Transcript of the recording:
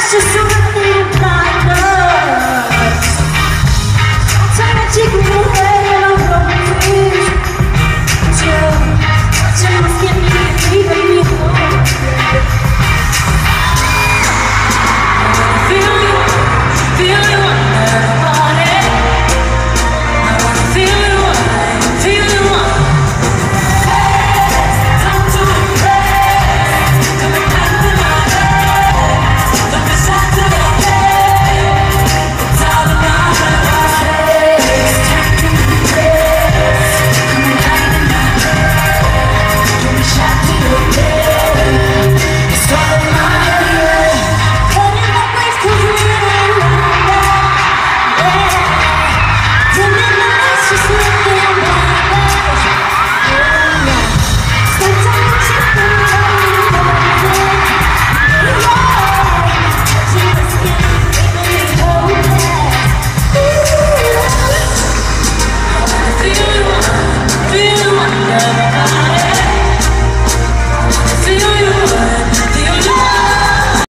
just something blind us. Time to take me away and I'm running free. Watching my skin leaving me home. Feel you under the body. I wanna feel you on. Time to embrace, coming back to my head. Don't be sad to the head. It's all in my face. Time to embrace, coming back to my head. Don't be sad to the head. It's all in my head. Heading that place 'cause we really like that. Yeah. Turning the lights, just looking at us. Feel you under